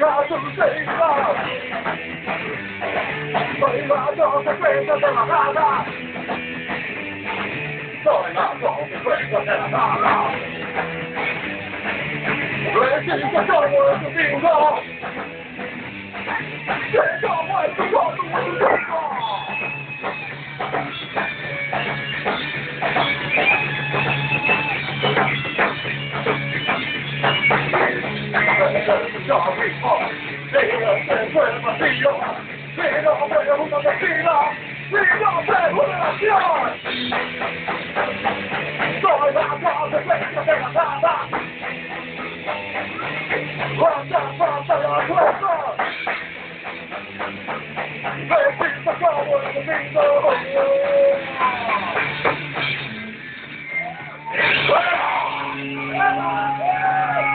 la sonrisa, soy la consecuencia de la nada, soy la consecuencia de la nada. Resisto como el domingo, que yo muerto con tu mundo. Soy la consecuencia de la nada. Cuánta falta la fuerza.